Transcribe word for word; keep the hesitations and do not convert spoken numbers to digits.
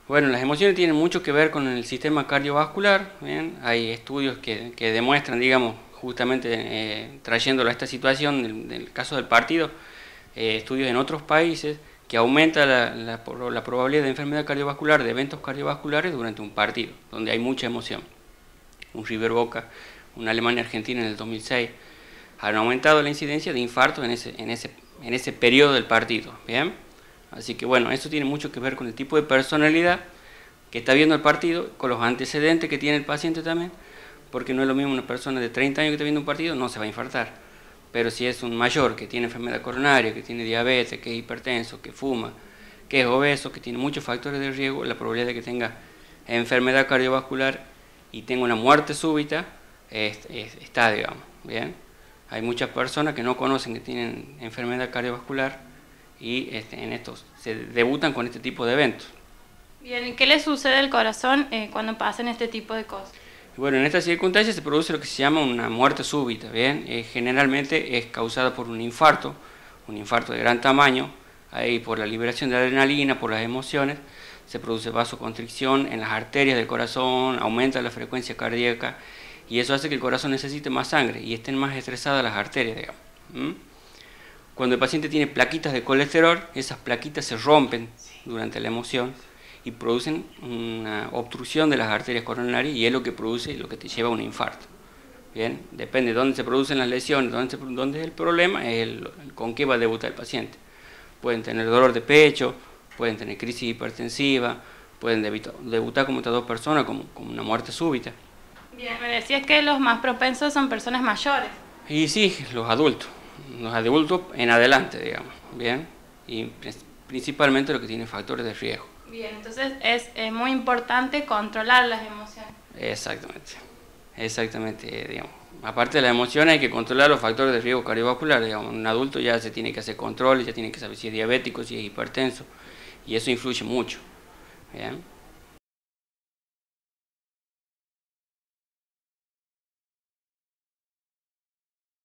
Bueno, las emociones tienen mucho que ver con el sistema cardiovascular, ¿bien? Hay estudios que, que demuestran, digamos, justamente eh, trayéndolo a esta situación del, del caso del partido, eh, estudios en otros países que aumenta la, la, la probabilidad de enfermedad cardiovascular, de eventos cardiovasculares durante un partido, donde hay mucha emoción. Un River Boca, una Alemania-Argentina en el dos mil seis, han aumentado la incidencia de infartos en ese, en ese, en ese periodo del partido, ¿bien? Así que bueno, eso tiene mucho que ver con el tipo de personalidad que está viendo el partido, con los antecedentes que tiene el paciente también, porque no es lo mismo una persona de treinta años que está viendo un partido, no se va a infartar. Pero si es un mayor que tiene enfermedad coronaria, que tiene diabetes, que es hipertenso, que fuma, que es obeso, que tiene muchos factores de riesgo, la probabilidad de que tenga enfermedad cardiovascular y tenga una muerte súbita es, es, está, digamos, ¿bien? Hay muchas personas que no conocen que tienen enfermedad cardiovascular y este, en estos se debutan con este tipo de eventos. Bien, ¿y qué le sucede al corazón eh, cuando pasan este tipo de cosas? Bueno, en estas circunstancias se produce lo que se llama una muerte súbita, ¿bien? Eh, generalmente es causada por un infarto, un infarto de gran tamaño, ahí por la liberación de adrenalina, por las emociones, se produce vasoconstricción en las arterias del corazón, aumenta la frecuencia cardíaca y eso hace que el corazón necesite más sangre y estén más estresadas las arterias, digamos. ¿Mm? Cuando el paciente tiene plaquitas de colesterol, esas plaquitas se rompen durante la emoción y producen una obstrucción de las arterias coronarias y es lo que produce lo que te lleva a un infarto. Bien, depende de dónde se producen las lesiones, dónde, se, dónde es el problema, es el, con qué va a debutar el paciente. Pueden tener dolor de pecho, pueden tener crisis hipertensiva, pueden debutar, debutar como estas dos personas, como, como una muerte súbita. Bien, me decías que los más propensos son personas mayores. Y sí, los adultos, los adultos en adelante, digamos, bien, y principalmente los que tienen factores de riesgo. Bien, entonces es, es muy importante controlar las emociones. Exactamente, exactamente, digamos. Aparte de las emociones hay que controlar los factores de riesgo cardiovascular, digamos. Un adulto ya se tiene que hacer controles, ya tiene que saber si es diabético, si es hipertenso, y eso influye mucho, ¿bien?